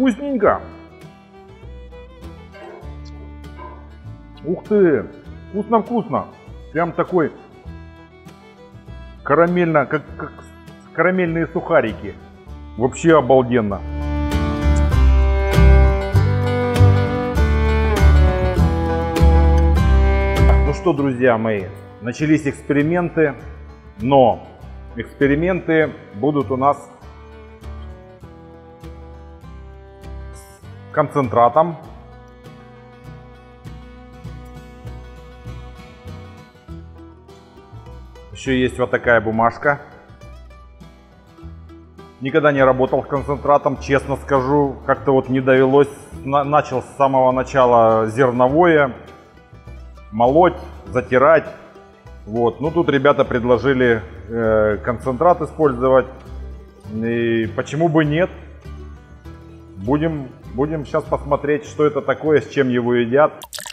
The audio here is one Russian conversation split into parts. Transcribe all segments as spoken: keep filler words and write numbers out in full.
Вкусненько. Ух ты. Вкусно-вкусно. Прям такой карамельно, как, как карамельные сухарики. Вообще обалденно. Ну что, друзья мои, начались эксперименты, но эксперименты будут у нас с концентратом. Еще есть вот такая бумажка. Никогда не работал с концентратом, честно скажу, как-то вот не довелось. Начал с самого начала зерновое, молоть, затирать. Вот. Ну тут ребята предложили э, концентрат использовать. И почему бы нет? Будем, будем сейчас посмотреть, что это такое, с чем его едят.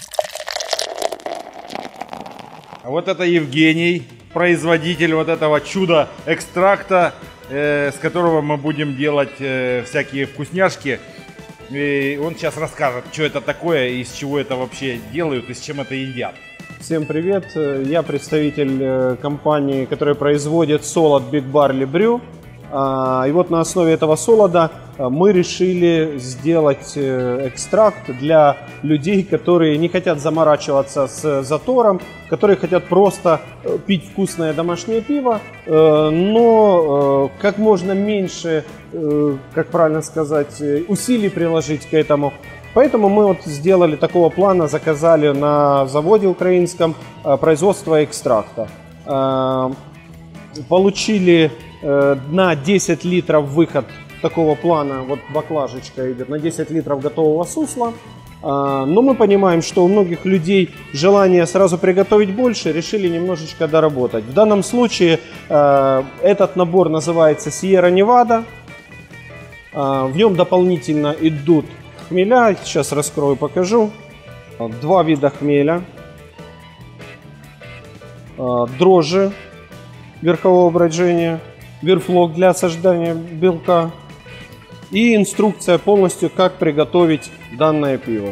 Вот это Евгений, производитель вот этого чуда экстракта, э, с которого мы будем делать э, всякие вкусняшки. И он сейчас расскажет, что это такое, из чего это вообще делают и с чем это едят. Всем привет, я представитель компании, которая производит солод Big Barley Brew. И вот на основе этого солода мы решили сделать экстракт для людей, которые не хотят заморачиваться с затором, которые хотят просто пить вкусное домашнее пиво, но как можно меньше, как правильно сказать, усилий приложить к этому. Поэтому мы вот сделали такого плана, заказали на заводе украинском производство экстракта. Получили на десять литров выход такого плана, вот баклажечка идет на десять литров готового сусла. Но мы понимаем, что у многих людей желание сразу приготовить больше, решили немножечко доработать. В данном случае этот набор называется Sierra Nevada. В нем дополнительно идут хмеля, сейчас раскрою, покажу. Два вида хмеля, дрожжи верхового брожения, верфлок для осаждания белка и инструкция полностью, как приготовить данное пиво.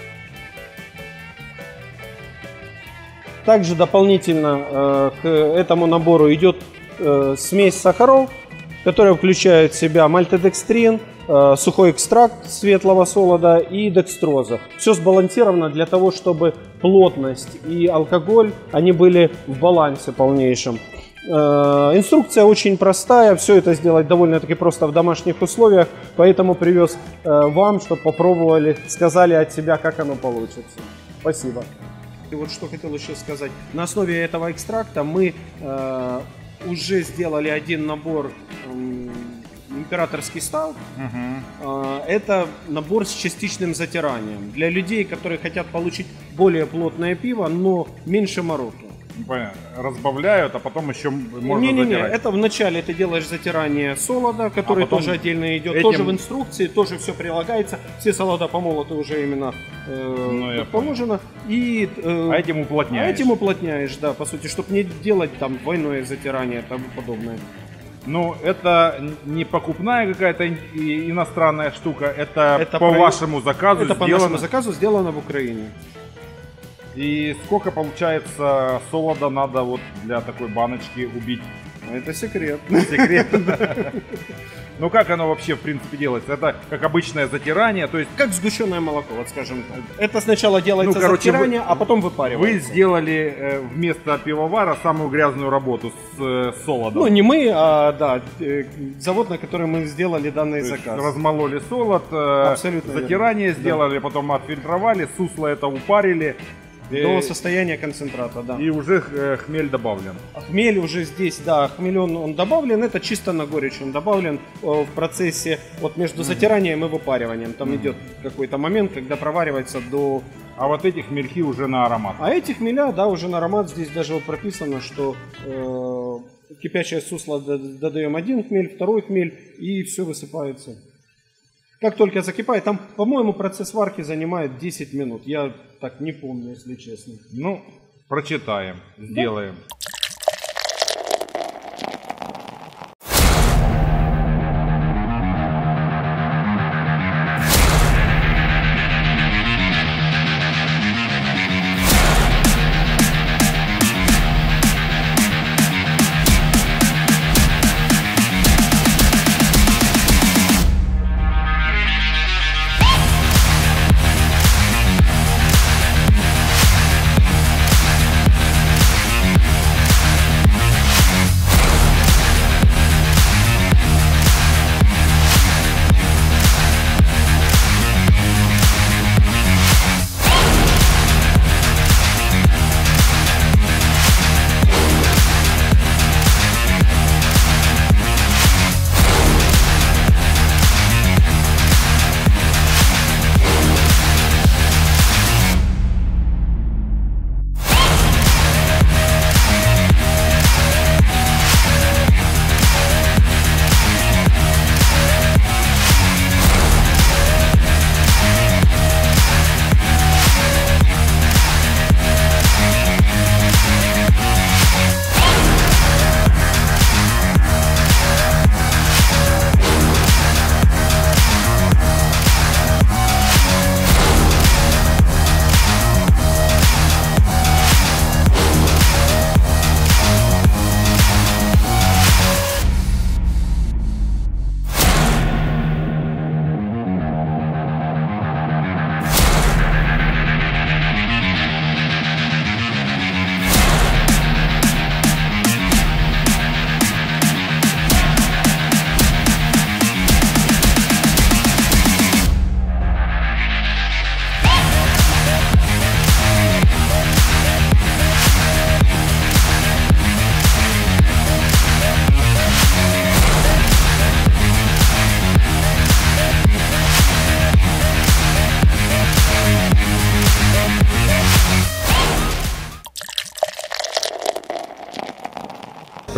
Также дополнительно э, к этому набору идет э, смесь сахаров, которая включает в себя мальтодекстрин, э, сухой экстракт светлого солода и декстроза. Все сбалансировано для того, чтобы плотность и алкоголь они были в балансе полнейшем. Инструкция очень простая, все это сделать довольно-таки просто в домашних условиях, поэтому привез вам, чтобы попробовали, сказали от себя, как оно получится. Спасибо. И вот что хотел еще сказать. На основе этого экстракта мы э, уже сделали один набор э, императорский стаут. Угу. Э, это набор с частичным затиранием. Для людей, которые хотят получить более плотное пиво, но меньше мороки. Разбавляют, а потом еще можно не, не, затирать. Не, это вначале ты делаешь затирание солода, который а тоже отдельно идет, этим... тоже в инструкции, тоже все прилагается. Все солода помолоты уже именно э, ну, положено. И, э, а этим уплотняешь. А этим уплотняешь, да, по сути, чтобы не делать там двойное затирание и тому подобное. Ну, это не покупная какая-то иностранная штука, это, это по про... вашему заказу это сделано. по нашему заказу сделано в Украине. И сколько, получается, солода надо вот для такой баночки убить? Это секрет. Секрет. Ну как оно вообще в принципе делается? Это как обычное затирание, то есть... Как сгущенное молоко, вот скажем так. Это сначала делается ну, короче, затирание, вы, а потом выпаривается. Вы сделали э, вместо пивовара самую грязную работу с э, солодом. Ну не мы, а да, э, завод, на который мы сделали данный то заказ. Размололи солод, э, затирание верно. Сделали, да. Потом отфильтровали, сусло это упарили. До состояния концентрата, да. И уже хмель добавлен. Хмель уже здесь, да, хмель он, он добавлен, это чисто на горечь он добавлен в процессе вот между mm-hmm. затиранием и выпариванием. Там mm-hmm. идет какой-то момент, когда проваривается до... А вот эти хмельки уже на аромат. А эти хмеля, да, уже на аромат. Здесь даже вот прописано, что э, кипящее сусло додаем один хмель, второй хмель и все высыпается. Как только закипает, там, по-моему, процесс варки занимает десять минут. Я так не помню, если честно. Ну, прочитаем, сделаем. Да.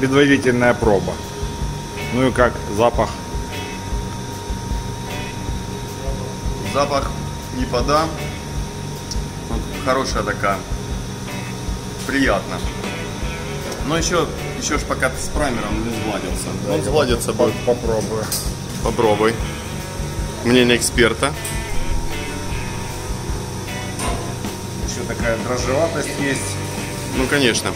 предварительная проба. Ну и как запах? Запах не подам. Вот хорошая такая. Приятно. Но еще, еще ж пока с праймером не сгладился. Он сгладится будет. Попробую. Попробуй. Мнение эксперта. Еще такая дрожжеватость есть. Ну, конечно.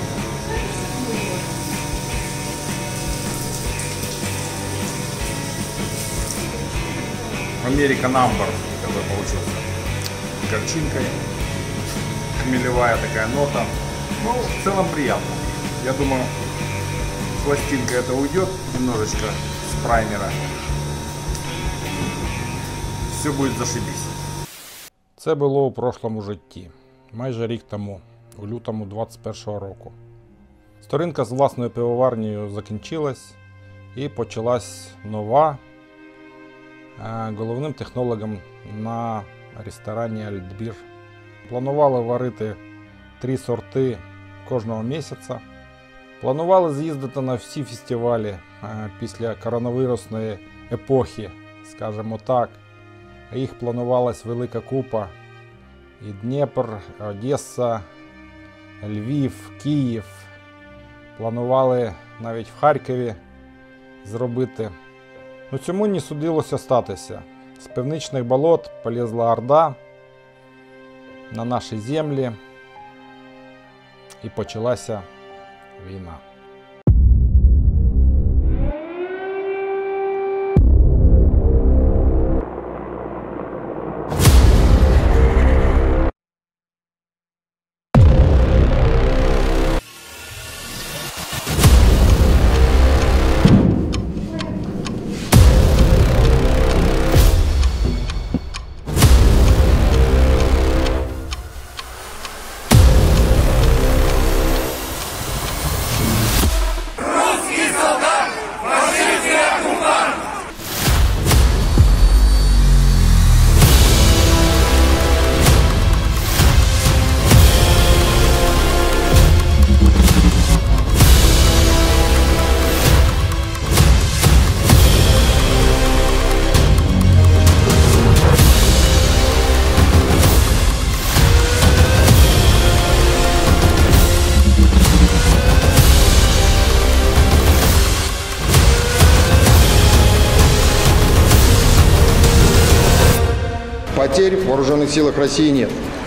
American Amber, который получился. Горчинкой. Хмелевая такая нота. Ну, в целом приятно. Я думаю, пластинка это уйдет немножечко с праймера. Все будет зашибись. Це було у прошлому житті, майже рік тому, у лютому двадцять першого року. Сторінка з власною пивоварнею закінчилась і почалась нова. Головним технологом на ресторані Альтбір. Планували варити три сорти кожного місяця. Планували з'їздити на всі фестивалі після коронавірусної епохи, скажімо так. Їх планувалась велика купа. І Дніпр, Одеса, Львів, Київ. Планували навіть в Харкові зробити. Ну, цьому не судилося статися. З північних болот полізла орда на наші землі і почалася війна. Потерь в вооруженных силах России нет.